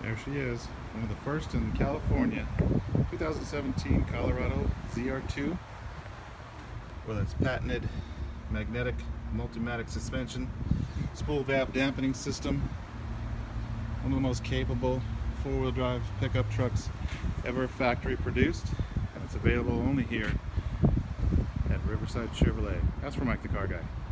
There she is, one of the first in California. 2017 Colorado ZR2 with its patented magnetic multimatic suspension, spool valve dampening system. One of the most capable four-wheel drive pickup trucks ever factory produced, and it's available only here at Riverside Chevrolet. That's for Mike the Car Guy.